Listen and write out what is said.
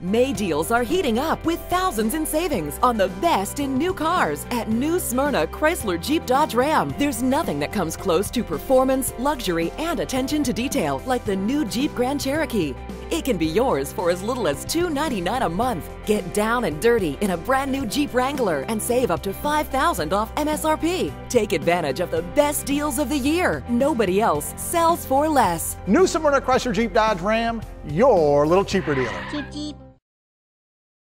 May deals are heating up with thousands in savings on the best in new cars at new Smyrna Chrysler Jeep Dodge Ram. There's nothing that comes close to performance, luxury, and attention to detail like the new Jeep Grand Cherokee. It can be yours for as little as $299 a month. Get down and dirty in a brand new Jeep Wrangler and save up to $5,000 off MSRP. Take advantage of the best deals of the year. Nobody else sells for less. New Smyrna Chrysler Jeep Dodge Ram, your little cheaper dealer. Jeep, Jeep.